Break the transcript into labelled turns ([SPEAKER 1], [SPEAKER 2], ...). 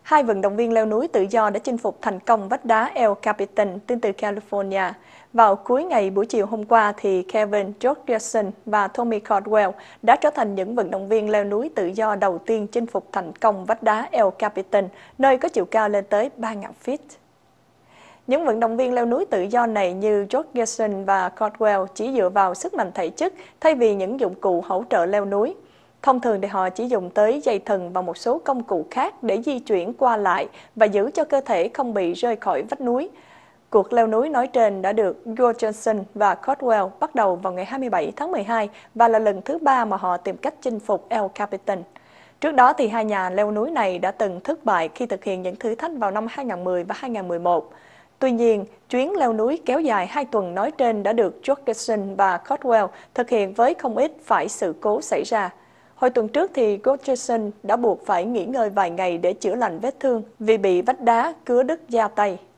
[SPEAKER 1] Hai vận động viên leo núi tự do đã chinh phục thành công vách đá El Capitan đến từ California. Vào cuối ngày buổi chiều hôm qua, thì Kevin Jorgensen và Tommy Caldwell đã trở thành những vận động viên leo núi tự do đầu tiên chinh phục thành công vách đá El Capitan, nơi có chiều cao lên tới 3.000 feet. Những vận động viên leo núi tự do này như Jorgensen và Caldwell chỉ dựa vào sức mạnh thể chất thay vì những dụng cụ hỗ trợ leo núi. Thông thường thì họ chỉ dùng tới dây thừng và một số công cụ khác để di chuyển qua lại và giữ cho cơ thể không bị rơi khỏi vách núi. Cuộc leo núi nói trên đã được Jorgensen và Caldwell bắt đầu vào ngày 27 tháng 12 và là lần thứ 3 mà họ tìm cách chinh phục El Capitan. Trước đó thì hai nhà leo núi này đã từng thất bại khi thực hiện những thử thách vào năm 2010 và 2011. Tuy nhiên, chuyến leo núi kéo dài 2 tuần nói trên đã được Jorgensen và Caldwell thực hiện với không ít phải sự cố xảy ra. Hồi tuần trước thì Jorgensen đã buộc phải nghỉ ngơi vài ngày để chữa lành vết thương vì bị vách đá cứa đứt da tay.